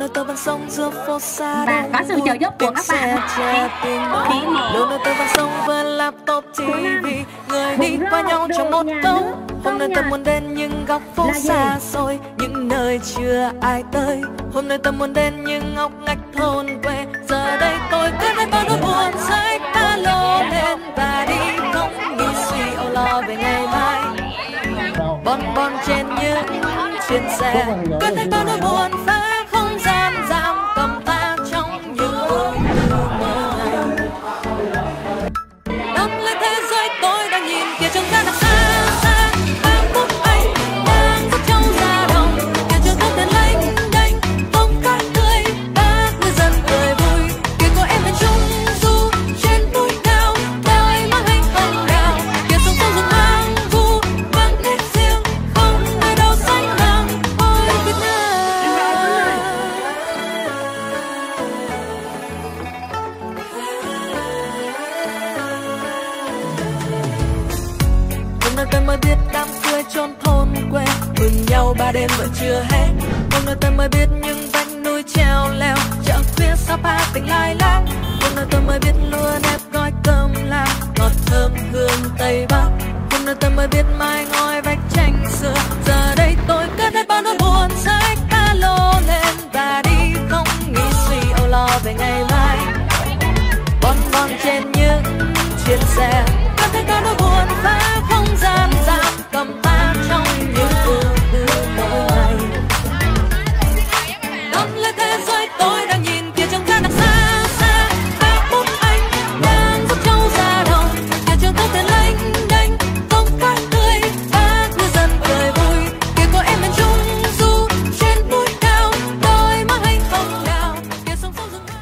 nơi tôi vẫn sống giữa phố xa và có sự trợ giúp của các bạn. Lâu nơi tôi vẫn sống với laptop TV, người đi qua nhau trong một câu. Hôm nay tôi muốn đến những góc phố xa xôi, những nơi chưa ai tới. Hôm nay tôi muốn đến những ngóc ngách thôn quê. Giờ đây tôi cứ thấy bao nỗi buồn rơi ta lô lên và đi, không nghĩ suy âu lo về ngày mai. Bon bon trên những chuyến xe, cứ thấy bao nỗi buồn phá không gian giam cầm ta trong những ước mơ này. Đắm lấy thế giới tôi đang nhìn kia trong ra đằng xa xa. Ba phút anh đang dắt trâu ra đồng, kia trường thông tên lênh đênh bông cát tươi, bác ngư dân cười vui. Kia có em bên trung du trên núi cao, đời mà hành không đào. Kia sông sâu rừng hoang vu mang nét riêng, không nơi đâu sánh bằng ôi Việt Nam. Hôm nay tôi mới biết đám cưới chốn thôn quê, mừng nhau ba đêm vẫn chưa hết. Hôm nay tôi mới biết những vách núi treo leo, chợ phía Sapa tỉnh Lai Láng. Hôm nay tôi mới biết lúa nếp gói cơm lam, ngọt thơm hương Tây Bắc. Hôm nay tôi mới biết mái ngói vách tranh xưa. Giờ đây tôi cứ thấy bao nỗi buồn rơi ta lô lên và đi, không nghĩ suy âu lo về ngày mai. Bon bon trên những chuyến xe, có thấy bao nỗi buồn phá không gian giam cầm ta trong những ước mỗi ngày. Đắm lấy thế giới tôi đang nhìn kia trong ra đằng xa xa. Ba bút anh đang dắt trâu ra đồng, kia trường thông tên lênh đênh bông cát tươi, bác ngư dân cười vui. Kia có em bên trung du trên núi cao, đôi má hay không đào. Kia sông sâu rừng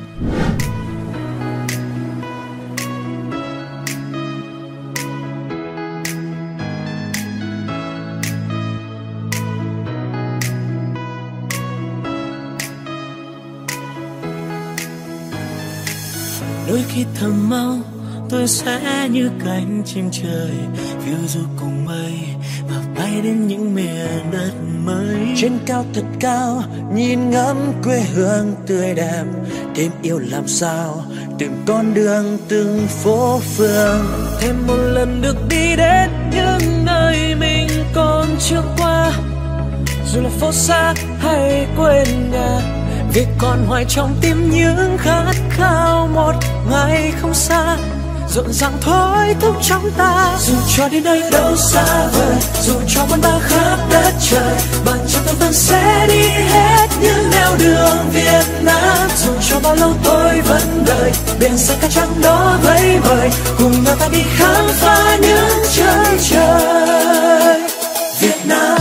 đôi khi thầm mong tôi sẽ như cánh chim trời phiêu du cùng mây và bay đến những miền đất mới. Trên cao thật cao nhìn ngắm quê hương tươi đẹp, thêm yêu làm sao từng con đường từng phố phường. Thêm một lần được đi đến những nơi mình còn chưa qua, dù là phố xa hay quên nhà, vì còn hoài trong tim những khát khao một ngày không xa, rộn ràng thôi thúc trong ta. Dù cho đến nơi đâu xa vời, dù cho muôn ba khắp đất trời, bàn chân tôi vẫn sẽ đi hết những nẻo đường Việt Nam. Dù cho bao lâu tôi vẫn đợi, biển xa cát trắng đó vẫy vời, cùng nhau ta đi khám phá những chân trời Việt Nam.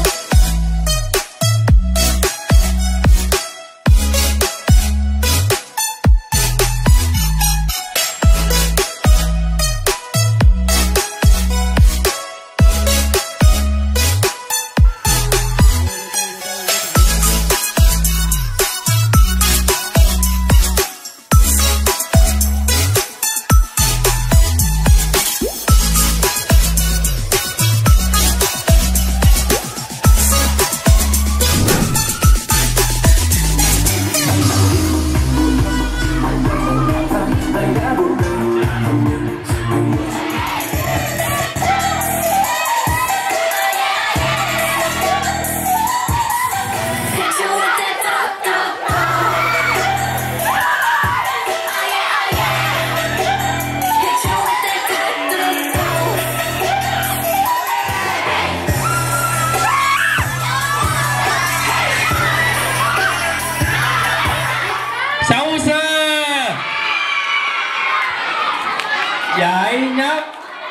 Giải nhất.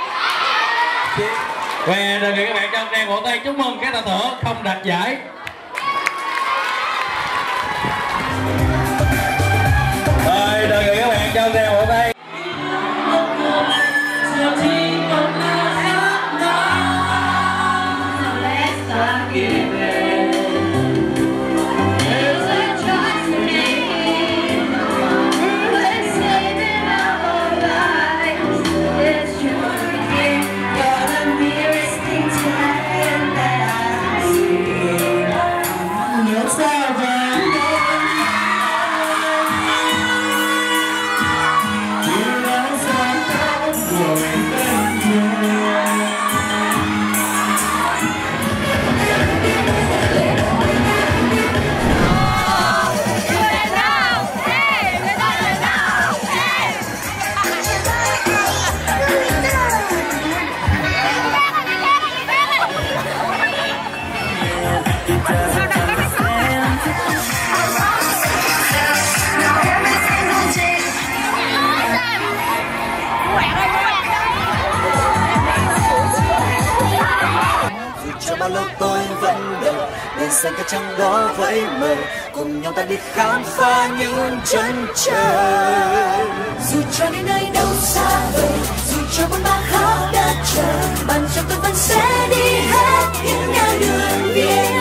Và đề nghị các bạn cho anh em vỗ tay chúc mừng các tập thể không đạt giải. Rồi, đề nghị các bạn cho anh em vỗ tay. xanh cái trăng đó với mơ, cùng nhau ta đi khám phá những chân trời. Dù cho đến nơi đâu xa vời, dù cho bốn bề khắp đất trời, bàn chân tôi vẫn sẽ đi hết những nẻo đường biên.